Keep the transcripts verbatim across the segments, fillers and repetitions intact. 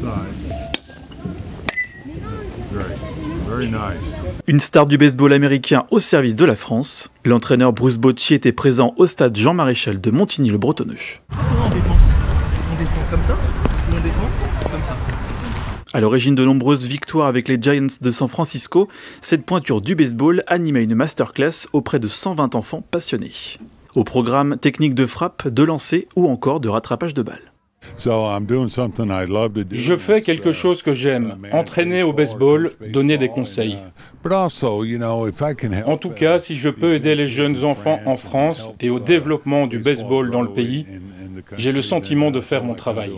Une star du baseball américain au service de la France, l'entraîneur Bruce Bocci était présent au stade Jean Maréchal de Montigny-le-Bretonneux. En défense, on défend comme ça, ou on défend comme ça. À l'origine de nombreuses victoires avec les Giants de San Francisco, cette pointure du baseball animait une masterclass auprès de cent vingt enfants passionnés. Au programme, technique de frappe, de lancer ou encore de rattrapage de balles. Je fais quelque chose que j'aime, entraîner au baseball, donner des conseils. En tout cas, si je peux aider les jeunes enfants en France et au développement du baseball dans le pays, j'ai le sentiment de faire mon travail.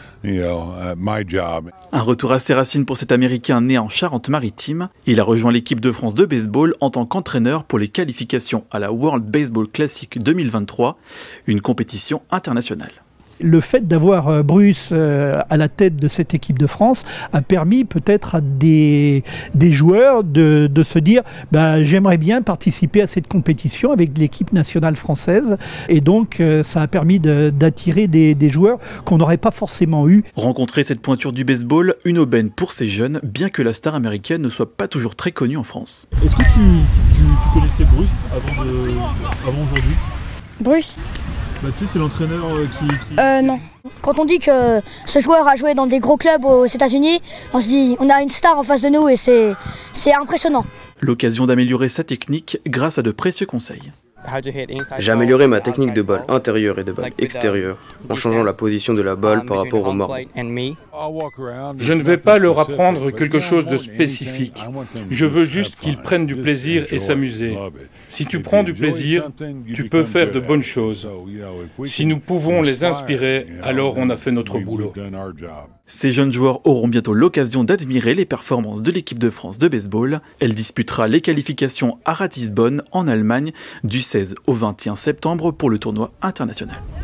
Un retour à ses racines pour cet Américain né en Charente-Maritime. Il a rejoint l'équipe de France de baseball en tant qu'entraîneur pour les qualifications à la World Baseball Classic deux mille vingt-trois, une compétition internationale. Le fait d'avoir Bruce à la tête de cette équipe de France a permis peut-être à des, des joueurs de, de se dire bah, j'aimerais bien participer à cette compétition avec l'équipe nationale française, et donc ça a permis d'attirer des, des joueurs qu'on n'aurait pas forcément eu. Rencontrer cette pointure du baseball, une aubaine pour ces jeunes, bien que la star américaine ne soit pas toujours très connue en France. Est-ce que tu, tu, tu connaissais Bruce avant, de, avant aujourd'hui? Bruce? Bah, tu sais, c'est l'entraîneur qui, qui... Euh, non. Quand on dit que ce joueur a joué dans des gros clubs aux États-Unis, on se dit on a une star en face de nous et c'est impressionnant. L'occasion d'améliorer sa technique grâce à de précieux conseils. J'ai amélioré ma technique de balle intérieure et de balle extérieure en changeant la position de la balle par rapport au marbre. Je ne vais pas leur apprendre quelque chose de spécifique. Je veux juste qu'ils prennent du plaisir et s'amuser. Si tu prends du plaisir, tu peux faire de bonnes choses. Si nous pouvons les inspirer, alors on a fait notre boulot. Ces jeunes joueurs auront bientôt l'occasion d'admirer les performances de l'équipe de France de baseball. Elle disputera les qualifications à Ratisbonne en Allemagne du seize au vingt et un septembre pour le tournoi international.